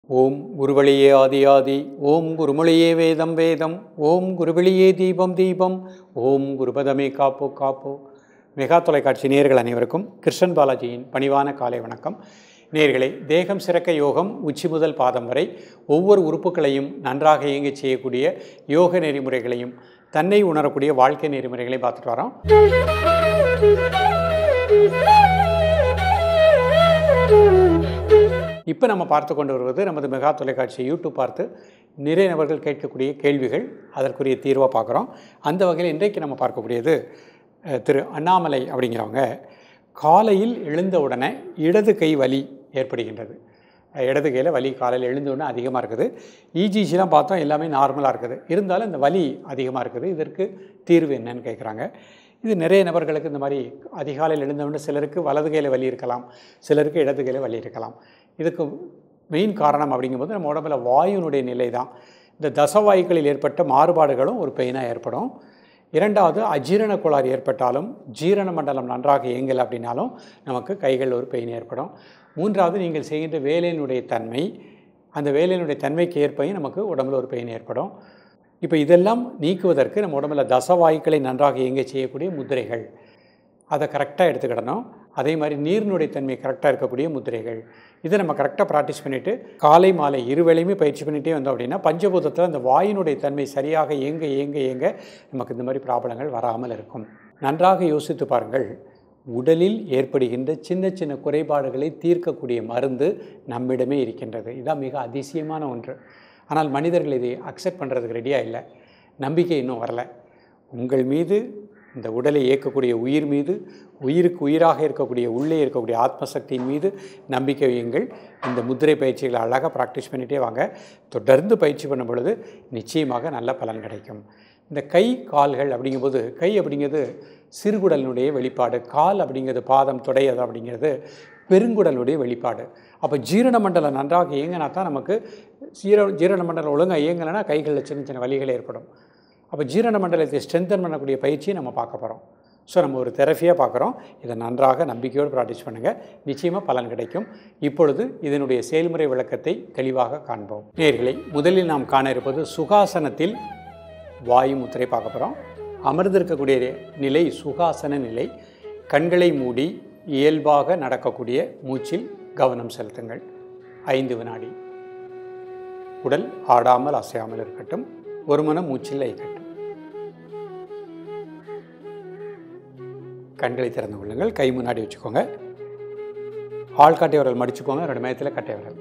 ஓம் குருவழியே ஆதி ஆதி, ஓம் குருமொழியே வேதம் வேதம், ஓம் குருவழியே தீபம் தீபம், ஓம் குருபதமே காப்போ காப்போ. மெகா தொலைக்காட்சி நேயர்கள் அனைவருக்கும் கிருஷ்ணன் பாலாஜியின் பணிவான காலை வணக்கம். நேயர்களே, தேகம் சிறக்க யோகம் உச்சி முதல் பாதம் வரை ஒவ்வொரு உறுப்புகளையும் நன்றாக இயங்க செய்யக்கூடிய யோக நெறிமுறைகளையும் தன்னை உணரக்கூடிய வாழ்க்கை நெறிமுறைகளையும் பார்த்துட்டு வரோம். இப்போ நம்ம பார்த்து கொண்டு வருவது நமது மெகா தொலைக்காட்சி யூடியூப் பார்த்து நிறைய நபர்கள் கேட்கக்கூடிய கேள்விகள், அதற்குரிய தீர்வாக பார்க்குறோம். அந்த வகையில் இன்றைக்கு நம்ம பார்க்கக்கூடியது திரு அண்ணாமலை அப்படிங்கிறவங்க காலையில் எழுந்தவுடனே இடது கை வலி ஏற்படுகின்றது. இடது கையில் வலி காலையில் எழுந்தவுடனே அதிகமாக இருக்குது. இஜிசிலாம் பார்த்தோம், எல்லாமே நார்மலாக இருக்குது. இருந்தாலும் இந்த வலி அதிகமாக இருக்குது. இதற்கு தீர்வு என்னன்னு கேட்குறாங்க. இது நிறைய நபர்களுக்கு இந்த மாதிரி அதிகாலையில் எழுந்தவுடனே சிலருக்கு வலது கையில் வலி இருக்கலாம், சிலருக்கு இடது கையில் வலி இருக்கலாம். இதுக்கு மெயின் காரணம் அப்படிங்கும்போது நம்ம உடம்புல வாயுனுடைய நிலை தான். இந்த தசவாயுக்களில் ஏற்பட்ட மாறுபாடுகளும் ஒரு பெயினாக ஏற்படும். இரண்டாவது, அஜீரண கோளாறு ஏற்பட்டாலும் ஜீரண மண்டலம் நன்றாக இயங்கலை அப்படின்னாலும் நமக்கு கைகளில் ஒரு பெயின் ஏற்படும். மூன்றாவது, நீங்கள் செய்கின்ற வேலையினுடைய தன்மை, அந்த வேலையினுடைய தன்மைக்கு ஏற்பையும் நமக்கு உடம்புல ஒரு பெயின் ஏற்படும். இப்போ இதெல்லாம் நீக்குவதற்கு நம்ம உடம்புல தசவாயுக்களை நன்றாக இயங்க செய்யக்கூடிய முத்திரைகள், அதை கரெக்டாக எடுத்துக்கிடணும். அதே மாதிரி நீரினுடைய தன்மை கரெக்டாக இருக்கக்கூடிய முத்திரைகள், இதை நம்ம கரெக்டாக ப்ராக்டிஸ் பண்ணிவிட்டு காலை மாலை இருவேளையுமே பயிற்சி பண்ணிகிட்டே வந்தோம் அப்படின்னா பஞ்சபூதத்தில் அந்த வாயினுடைய தன்மை சரியாக இயங்க இயங்க இயங்க நமக்கு இந்த மாதிரி ப்ராப்ளங்கள் வராமல் இருக்கும். நன்றாக யோசித்து பாருங்கள். உடலில் ஏற்படுகின்ற சின்ன சின்ன குறைபாடுகளை தீர்க்கக்கூடிய மருந்து நம்மிடமே இருக்கின்றது. இதுதான் மிக அதிசயமான ஒன்று. ஆனால் மனிதர்கள் இதை அக்செப்ட் பண்ணுறதுக்கு ரெடியாக இல்லை. நம்பிக்கை இன்னும் வரலை. உங்கள் மீது, இந்த உடலை இயக்கக்கூடிய உயிர் மீது, உயிருக்கு உயிராக இருக்கக்கூடிய உள்ளே இருக்கக்கூடிய ஆத்மசக்தியின் மீது நம்பிக்கை வையுங்கள். இந்த முத்திரை பயிற்சிகளை அழகாக ப்ராக்டிஸ் பண்ணிகிட்டே வாங்க. தொடர்ந்து பயிற்சி பண்ணும் பொழுது நிச்சயமாக நல்ல பலன் கிடைக்கும். இந்த கை கால்கள் அப்படிங்கும்போது, கை அப்படிங்கிறது சிறுகுடலினுடைய வெளிப்பாடு, கால் அப்படிங்கிறது பாதம் தொடை, அது அப்படிங்கிறது பெருங்குடலுடைய வெளிப்பாடு. அப்போ ஜீரண மண்டலம் நன்றாக இயங்கினா தான் நமக்கு ஜீரண மண்டலம் ஒழுங்காக இயங்கலைன்னா கைகளில் சின்ன சின்ன வலிகள் ஏற்படும். அப்போ ஜீரண மண்டலத்தை ஸ்ட்ரென்தன் பண்ணக்கூடிய பயிற்சியை நம்ம பார்க்க போகிறோம். ஸோ நம்ம ஒரு தெரப்பியாக பார்க்குறோம். இதை நன்றாக நம்பிக்கையோடு ப்ராக்டிஸ் பண்ணுங்கள், நிச்சயமாக பலன் கிடைக்கும். இப்பொழுது இதனுடைய செயல்முறை விளக்கத்தை தெளிவாக காண்போம். நேயர்களே, முதலில் நாம் காண இருப்பது சுகாசனத்தில் வாயு முத்திரை பார்க்க போகிறோம். அமர்ந்திருக்கக்கூடிய நிலை சுகாசன நிலை. கண்களை மூடி இயல்பாக நடக்கக்கூடிய மூச்சில் கவனம் செலுத்துங்கள். 5 வினாடி. உடல் ஆடாமல் அசையாமல் இருக்கட்டும். ஒரு மனம் மூச்சில் லயிக்கட்டும். கண்களை திறந்து கொள்ளுங்கள். கை முன்னாடி வச்சுக்கோங்க. ஆள்காட்டி விரல் மடிச்சுக்கோங்க. 2 மேயத்தில் கட்டை விரல்.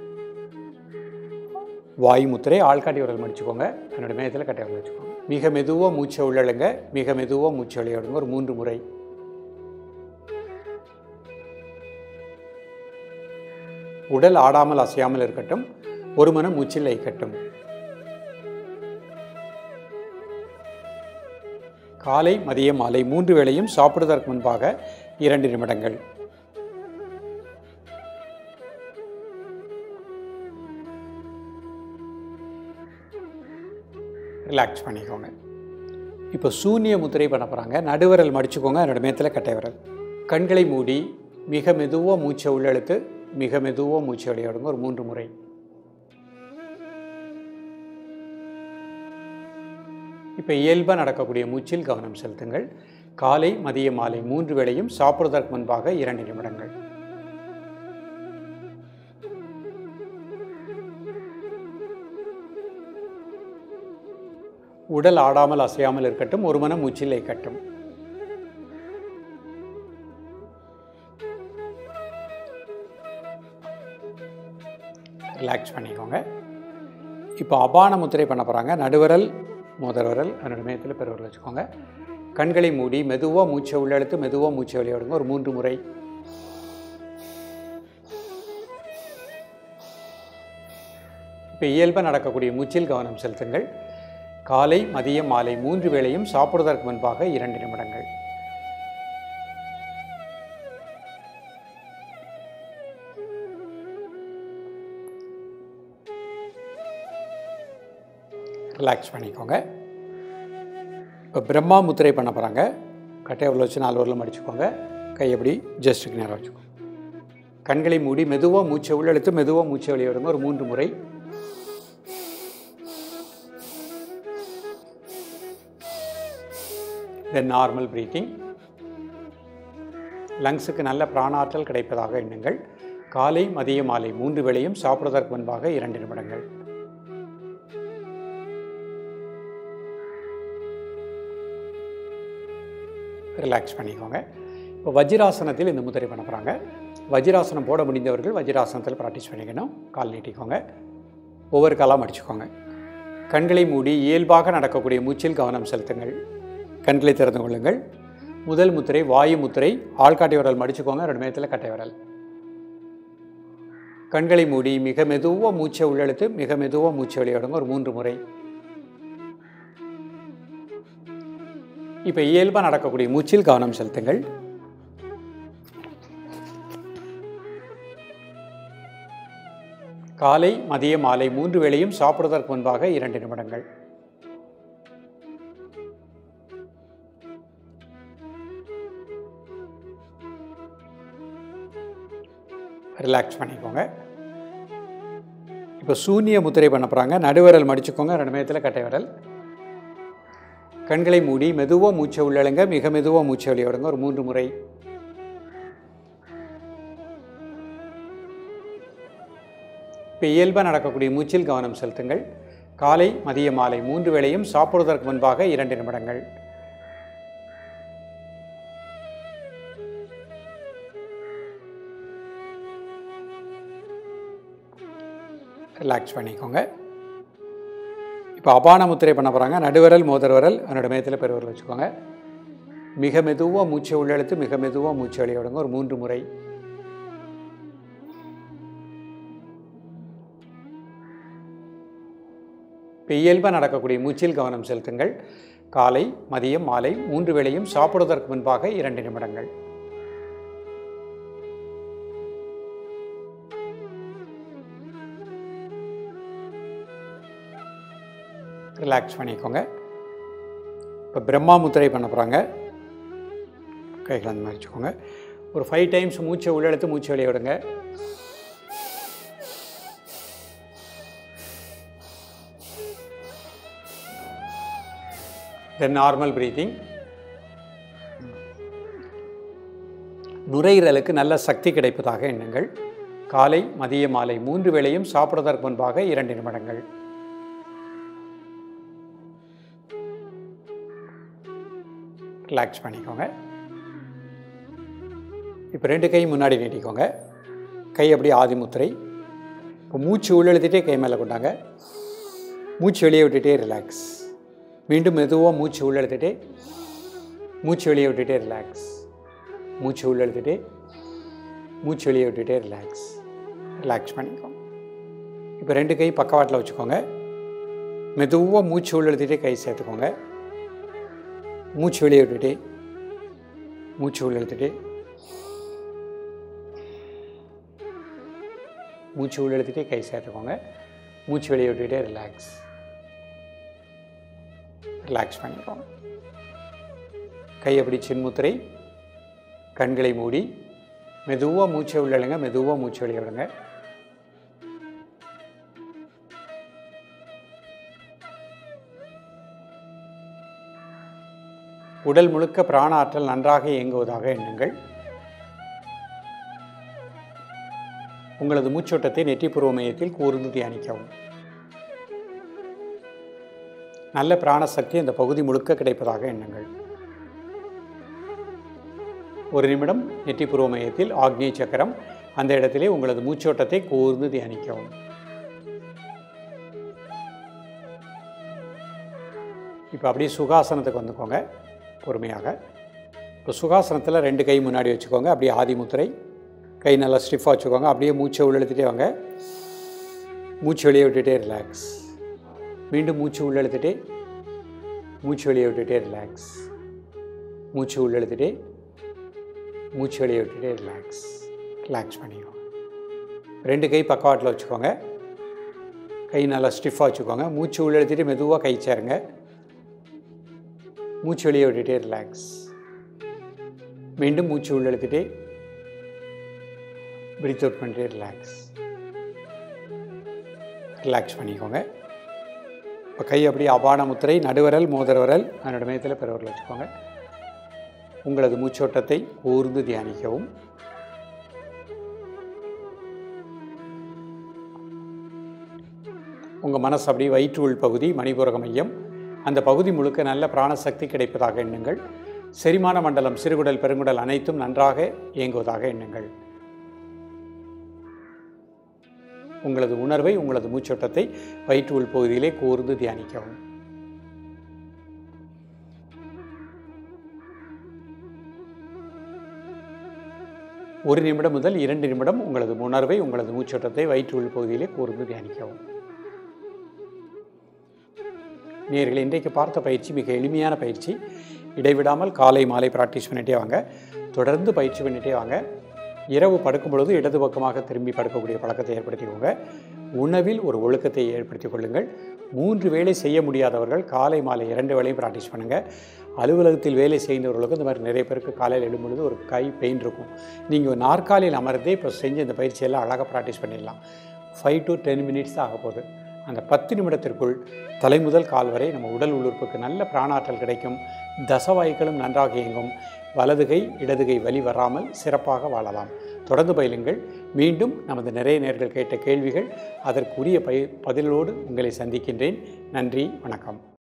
வாயு முத்திரை. ஆள்காட்டி விரல் மடிச்சுக்கோங்க. 2 மேயத்தில் கட்டை விரல் வச்சுக்கோங்க. மிக மெதுவாக மூச்சை உள்ளழுங்க. மிக மெதுவாக மூச்சை வெளியிடுங்க. ஒரு 3 முறை. உடல் ஆடாமல் அசையாமல் இருக்கட்டும். ஒரு மனம் மூச்சில் லயிக்கட்டும். காலை மதியம் மாலை 3 வேளையும் சாப்பிடுவதற்கு முன்பாக 2 நிமிடங்கள். ரிலாக்ஸ் பண்ணிக்கோங்க. இப்போ சூன்ய முத்திரை பண்ண போகிறாங்க. நடுவிரல் மடிச்சுக்கோங்க. 2 மேயத்தில் கட்டை விரல். கண்களை மூடி மிக மெதுவாக மூச்சை உள்ளெழுத்து மிக மெதுவாக மூச்சை வெளியிடுங்க. ஒரு 3 முறை. இப்போ இயல்பாக நடக்கக்கூடிய மூச்சில் கவனம் செலுத்துங்கள். காலை மதியம் மாலை 3 வேளையும் சாப்பிடுவதற்கு முன்பாக 2 நிமிடங்கள். உடல் ஆடாமல் அசையாமல் இருக்கட்டும். ஒரு மனம் மூச்சில் லயிக்கட்டும். ரிலாக்ஸ் பண்ணிக்கோங்க. இப்போ அபான முத்திரை பண்ண போகிறாங்க. நடுவிரல் முதல் விரல் 2 மேயத்தில் பெருவிரல் வச்சுக்கோங்க. கண்களை மூடி மெதுவாக மூச்சை உள்ளெழுத்து மெதுவாக மூச்சை வெளியிடுங்க. ஒரு 3 முறை. இப்போ இயல்பாக நடக்கக்கூடிய மூச்சில் கவனம் செலுத்துங்கள். காலை மதியம் மாலை 3 வேளையும் சாப்பிடுவதற்கு முன்பாக 2 நிமிடங்கள். ரிலாக்ஸ் பண்ணிக்கோங்க. இப்போ பிரம்மா முத்திரை பண்ண போகிறாங்க. கட்டை விரல் வச்சு 4 விரலும் மடிச்சுக்கோங்க. கை எப்படி ஜஸ்ட்டுக்கு நேரம் வச்சுக்கோங்க. கண்களை மூடி மெதுவாக மூச்சை உள்ளெழுத்து மெதுவாக மூச்சை வெளியே விடுங்க ஒரு 3 முறை. தென் நார்மல் பிரீத்திங். லங்ஸுக்கு நல்ல பிராணாற்றல் கிடைப்பதாக எண்ணுங்கள். காலை மதிய மாலை 3 வேளையும் சாப்பிடுவதற்கு முன்பாக 2 நிமிடங்கள். ரிலாக்ஸ் பண்ணிக்கோங்க. இப்போ வஜ்ராசனத்தில் இந்த முதிரை பண்ண போகிறாங்க. வஜ்ராசனம் போட முடிந்தவர்கள் வஜ்ராசனத்தில் ப்ராக்டிஸ் பண்ணிக்கணும். கால் நீட்டிக்கோங்க. ஒவ்வொரு காலாக மடிச்சுக்கோங்க. கண்களை மூடி இயல்பாக நடக்கக்கூடிய மூச்சில் கவனம் செலுத்துங்கள். கண்களை திறந்து கொள்ளுங்கள். முதல் முத்திரை வாயு முத்திரை. ஆள்காட்டி விரல் மடிச்சுக்கோங்க. 2 மேத்தில் கட்டை விரல். கண்களை மூடி மிக மெதுவாக மூச்சை உள்ளெழுத்து மிக மெதுவாக மூச்சை வெளியே விடுங்க ஒரு 3 முறை. இப்போ இயல்பாக நடக்கக்கூடிய மூச்சில் கவனம் செலுத்துங்கள். காலை மதிய மாலை 3 வேளையும் சாப்பிடுவதற்கு முன்பாக 2 நிமிடங்கள். ரிலாக்ஸ் பண்ணிக்கோங்க. இப்போ சூன்ய முத்திரை பண்ண போகிறாங்க. நடுவிரல் மடிச்சுக்கோங்க. 2 மேத்தில் கட்டை விரல். கண்களை மூடி மெதுவாக மூச்சை உள்ளழுங்க மிக மெதுவாக மூச்சை வெளியே விடுங்க ஒரு 3 முறை. இப்போ இயல்பாக நடக்கக்கூடிய மூச்சில் கவனம் செலுத்துங்கள். காலை மதிய மாலை 3 வேளையும் சாப்பிடுவதற்கு முன்பாக 2 நிமிடங்கள். ரிலாக்ஸ் பண்ணிக்கோங்க. இப்போ அபான முத்திரை பண்ண போகிறாங்க. நடுவிரல் மோதிர விரல் அதனோட மேத்தில் பெருவிரல் வச்சுக்கோங்க. மிக மெதுவாக மூச்சை உள்ளெழுத்து மிக மெதுவாக மூச்சை வெளியே விடுங்க ஒரு 3 முறை. இப்போ இயல்பாக நடக்கக்கூடிய மூச்சில் கவனம் செலுத்துங்கள். காலை மதியம் மாலை 3 வேளையும் சாப்பிடுவதற்கு முன்பாக 2 நிமிடங்கள். ரிலாக்ஸ் பண்ணிக்கோங்க. இப்போ பிரம்மா முத்திரை பண்ண போகிறாங்க. கைகளை அந்த மாதிரி வச்சுக்கோங்க. ஒரு 5 டைம்ஸ் மூச்சை உள்ளெழுத்து மூச்சை வெளியே விடுங்க. தென் நார்மல் பிரீத்திங். நுரையீரலுக்கு நல்ல சக்தி கிடைப்பதாக எண்ணுங்கள். காலை மதிய மாலை 3 வேளையும் சாப்பிடுவதற்கு முன்பாக 2 நிமிடங்கள். ரிலாக்ஸ் பண்ணிக்கோங்க. இப்போ 2 கை முன்னாடி நீட்டிக்கோங்க. கை அப்படியே ஆதி முத்திரை. இப்போ மூச்சு உள்ளெழுத்திட்டே கை மேலே கொண்டாங்க. மூச்சு வெளியே விட்டுட்டே ரிலாக்ஸ். மீண்டும் மெதுவாக மூச்சு உள்ளெழுத்துட்டே மூச்சு வெளியே விட்டுட்டே ரிலாக்ஸ். மூச்சு உள்ளெழுத்துட்டே மூச்சு வெளியே விட்டுட்டே ரிலாக்ஸ். ரிலாக்ஸ் பண்ணிக்கோங்க. இப்போ 2 கை பக்கவாட்டில் வச்சுக்கோங்க. மெதுவாக மூச்சு உள்ளெழுத்துட்டே கை சேர்த்துக்கோங்க. மூச்சு வெளியே விட்டுட்டே மூச்சு உள்ளெழுத்துட்டே மூச்சு உள்ளெழுத்துட்டே கை சேர்த்துக்கோங்க. மூச்சு வெளியே விட்டுட்டே ரிலாக்ஸ். ரிலாக்ஸ் பண்ணிக்கோங்க. கை அப்படி சின்முத்திரை. கண்களை மூடி மெதுவாக மூச்சை உள்ளழுங்க மெதுவாக மூச்சு வெளியே விடுங்க. உடல் முழுக்க பிராண ஆற்றல் நன்றாக இயங்குவதாக எண்ணுங்கள். உங்களது மூச்சோட்டத்தை நெற்றிப்புருவ மையத்தில் கூர்ந்து தியானிக்கவும். நல்ல பிராணசக்தி அந்த பகுதி முழுக்க கிடைப்பதாக எண்ணுங்கள். 1 நிமிடம் நெற்றிப்புருவ மையத்தில் ஆக்னேய சக்கரம் அந்த இடத்திலே உங்களது மூச்சோட்டத்தை கூர்ந்து தியானிக்கவும். இப்போ அப்படியே சுகாசனத்துக்கு வந்துக்கோங்க பொறுமையாக. இப்போ சுகாசனத்தில் 2 கை முன்னாடி வச்சுக்கோங்க. அப்படியே ஆதி முத்திரை. கை நல்லா ஸ்டிஃபாக வச்சுக்கோங்க. அப்படியே மூச்சை உள்ளெழுத்துட்டே வாங்க. மூச்சு வெளியே விட்டுட்டே ரிலாக்ஸ். மீண்டும் மூச்சு உள்ளெழுத்துட்டே மூச்சு வெளியே விட்டுட்டே ரிலாக்ஸ். மூச்சு உள்ளெழுத்துட்டே மூச்சு வெளியே விட்டுட்டே ரிலாக்ஸ். ரிலாக்ஸ் பண்ணிக்கோங்க. 2 கை பக்கவாட்டில் வச்சுக்கோங்க. கை நல்லா ஸ்டிஃபாக வச்சுக்கோங்க. மூச்சு உள்ளெழுத்துட்டு மெதுவாக கை சேருங்க. மூச்சு வெளியே விட்டுட்டே ரிலாக்ஸ். மீண்டும் மூச்சு உள்ளெழுத்துட்டே பிரீத் அவுட் பண்ணிட்டு ரிலாக்ஸ் பண்ணிக்கோங்க. இப்போ கை அப்படியே அபான முத்திரை, நடுவரல் மோதிர விரல் அதனோட மையத்தில் பெருவரல் வச்சுக்கோங்க. உங்களது மூச்சோட்டத்தை கூர்ந்து தியானிக்கவும். உங்கள் மனசு அப்படியே வயிற்று உள் பகுதி மணிபூரக மையம், அந்த பகுதி முழுக்க நல்ல பிராணசக்தி கிடைப்பதாக எண்ணுங்கள். செரிமான மண்டலம் சிறுகுடல் பெருங்குடல் அனைத்தும் நன்றாக இயங்குவதாக எண்ணுங்கள். உங்களது உணர்வை உங்களது மூச்சோட்டத்தை வயிற்று உள் பகுதியிலே கூர்ந்து தியானிக்கவும். ஒரு நிமிடம் முதல் 2 நிமிடம் உங்களது உணர்வை உங்களது மூச்சோட்டத்தை வயிற்று உள் பகுதியிலே கூர்ந்து தியானிக்கவும். நேயர்களே, இன்றைக்கு பார்த்த பயிற்சி மிக எளிமையான பயிற்சி. இடைவிடாமல் காலை மாலை ப்ராக்டிஸ் பண்ணிகிட்டே வாங்க. தொடர்ந்து பயிற்சி பண்ணிகிட்டே வாங்க. இரவு படுக்கும் பொழுது இடது பக்கமாக திரும்பி படுக்கக்கூடிய பழக்கத்தை ஏற்படுத்திக்கோங்க. உணவில் ஒரு ஒழுக்கத்தை ஏற்படுத்திக் கொள்ளுங்கள். 3 வேளை செய்ய முடியாதவர்கள் காலை மாலை 2 வேளையும் ப்ராக்டிஸ் பண்ணுங்கள். அலுவலகத்தில் வேலை செய்கிறவர்களுக்கு இந்த மாதிரி நிறைய பேருக்கு காலையில் எழும்பொழுது ஒரு கை பெயின் இருக்கும். நீங்கள் நாற்காலியில் அமர்ந்தே இப்போ செஞ்சு இந்த பயிற்சியெல்லாம் அழகாக ப்ராக்டிஸ் பண்ணிடலாம். 5 to 10 மினிட்ஸ் தான் ஆக போகுது. அந்த 10 நிமிடத்திற்குள் தலை முதல் கால் வரை நம்ம உடல் உள்ளுறுப்புக்கு நல்ல பிராணாற்றல் கிடைக்கும். தசவாயுக்களும் நன்றாக இயங்கும். வலதுகை இடதுகை வலி வராமல் சிறப்பாக வாழலாம். தொடர்ந்து பயிலுங்கள். மீண்டும் நமது நிறைய நேயர்கள் கேட்ட கேள்விகள் அதற்குரிய பதிலோடு உங்களை சந்திக்கின்றேன். நன்றி, வணக்கம்.